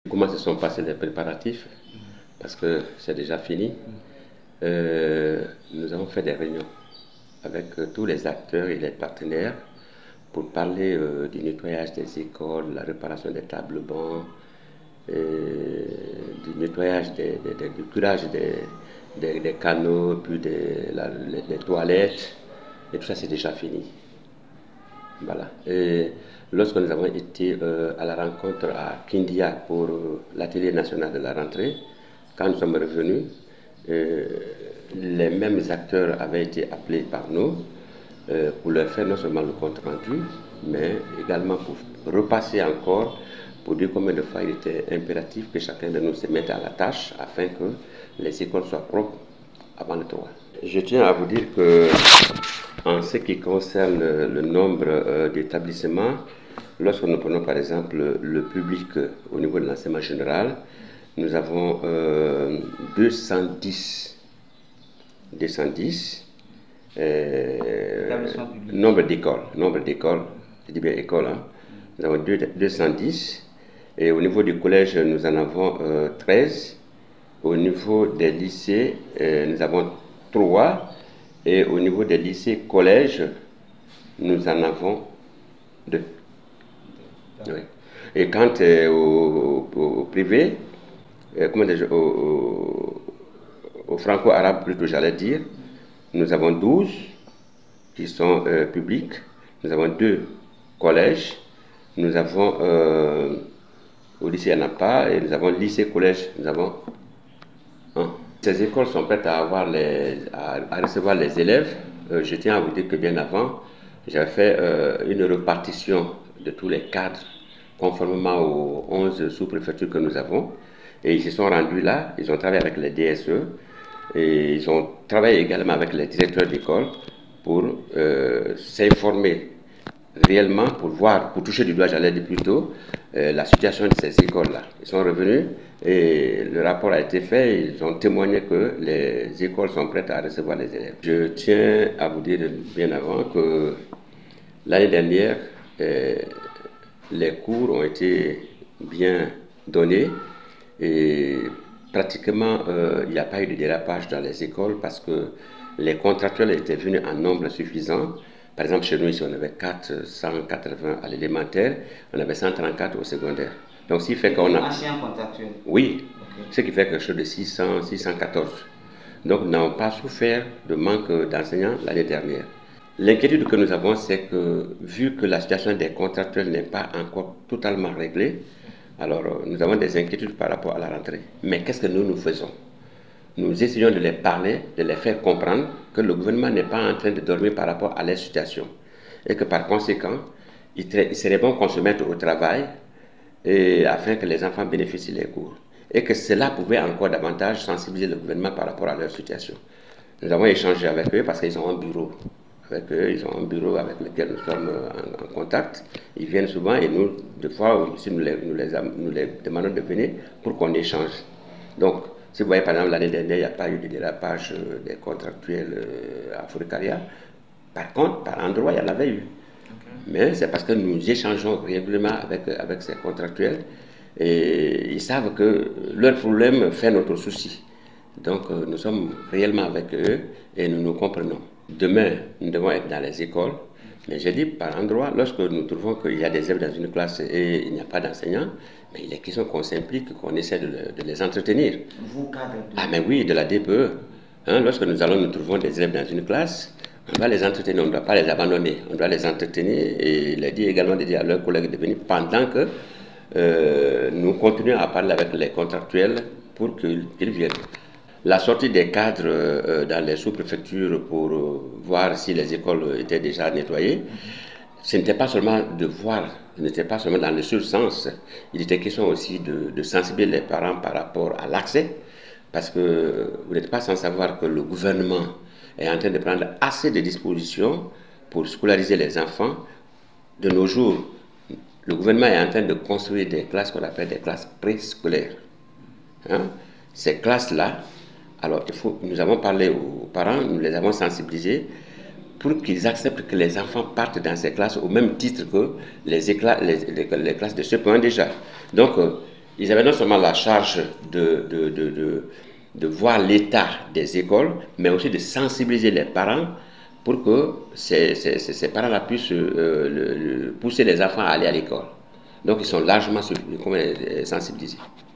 Comment se sont passés les préparatifs? Parce que c'est déjà fini. Nous avons fait des réunions avec tous les acteurs et les partenaires pour parler du nettoyage des écoles, la réparation des tables bancs, du nettoyage, du curage des canaux, puis des toilettes. Et tout ça, c'est déjà fini. Voilà. Et lorsque nous avons été à la rencontre à Kindia pour l'atelier national de la rentrée, quand nous sommes revenus, les mêmes acteurs avaient été appelés par nous pour leur faire non seulement le compte rendu, mais également pour repasser encore pour dire combien de fois il était impératif que chacun de nous se mette à la tâche afin que les écoles soient propres avant le 3. Je tiens à vous dire que en ce qui concerne le nombre d'établissements, lorsque nous prenons par exemple le public au niveau de l'enseignement général, nous avons 210 nombre d'écoles, je dis bien écoles, hein. Nous avons 210 et au niveau du collège nous en avons 13, au niveau des lycées nous avons 3 et au niveau des lycées collèges nous en avons 2. Oui. Et quant au privé, au franco-arabe plutôt j'allais dire, nous avons 12 qui sont publics, nous avons 2 collèges, nous avons au lycée il n'y en a pas, et nous avons lycée collège, nous avons 1. Ces écoles sont prêtes à recevoir les élèves. Je tiens à vous dire que bien avant, j'avais fait une répartition de tous les cadres conformément aux 11 sous-préfectures que nous avons. Et ils se sont rendus là, ils ont travaillé avec les DSE et ils ont travaillé également avec les directeurs d'école pour s'informer réellement, pour toucher du doigt, j'allais dire plutôt, la situation de ces écoles-là. Ils sont revenus et le rapport a été fait, ils ont témoigné que les écoles sont prêtes à recevoir les élèves. Je tiens à vous dire bien avant que l'année dernière, les cours ont été bien donnés et pratiquement il n'y a pas eu de dérapage dans les écoles parce que les contractuels étaient venus en nombre suffisant. Par exemple, chez nous, ici, on avait 480 à l'élémentaire, on avait 134 au secondaire. Donc, ce qui fait qu'on a... Anciens contractuels. Oui, okay. Ce qui fait quelque chose de 600, 614. Donc, nous n'avons pas souffert de manque d'enseignants l'année dernière. L'inquiétude que nous avons, c'est que, vu que la situation des contractuels n'est pas encore totalement réglée, alors nous avons des inquiétudes par rapport à la rentrée. Mais qu'est-ce que nous faisons? Nous essayons de les parler, de les faire comprendre que le gouvernement n'est pas en train de dormir par rapport à leur situation et que par conséquent, il serait bon qu'on se mette au travail afin que les enfants bénéficient des cours et que cela pouvait encore davantage sensibiliser le gouvernement par rapport à leur situation. Nous avons échangé avec eux parce qu'ils ont un bureau. Avec eux, ils ont un bureau avec lequel nous sommes en contact. Ils viennent souvent et nous, des fois aussi, nous les demandons de venir pour qu'on échange. Donc, si vous voyez, par exemple, l'année dernière, il n'y a pas eu de dérapage des contractuels à Fourcaria. Par contre, par endroit, il y en avait eu. Okay. Mais c'est parce que nous échangeons régulièrement avec ces contractuels et ils savent que leur problème fait notre souci. Donc, nous sommes réellement avec eux et nous nous comprenons. Demain, nous devons être dans les écoles. Mais je dis par endroit, lorsque nous trouvons qu'il y a des élèves dans une classe et il n'y a pas d'enseignants, mais il est question qu'on s'implique, qu'on essaie de les entretenir. Vous, cadre de... Ah, mais oui, de la DPE. Hein, lorsque nous trouvons des élèves dans une classe, on doit les entretenir, on ne doit pas les abandonner. On doit les entretenir et les dire également de dire à leurs collègues de venir pendant que nous continuons à parler avec les contractuels pour qu'ils viennent. La sortie des cadres dans les sous-préfectures pour voir si les écoles étaient déjà nettoyées, ce n'était pas seulement de voir, ce n'était pas seulement dans le seul sens. Il était question aussi de sensibiliser les parents par rapport à l'accès, parce que vous n'êtes pas sans savoir que le gouvernement est en train de prendre assez de dispositions pour scolariser les enfants. De nos jours, le gouvernement est en train de construire des classes qu'on appelle des classes préscolaires. Hein? Ces classes-là, alors nous avons parlé aux parents, nous les avons sensibilisés pour qu'ils acceptent que les enfants partent dans ces classes au même titre que les classes de ce point déjà. Donc, Ils avaient non seulement la charge de voir l'état des écoles, mais aussi de sensibiliser les parents pour que ces parents-là puissent pousser les enfants à aller à l'école. Donc ils sont largement sensibilisés.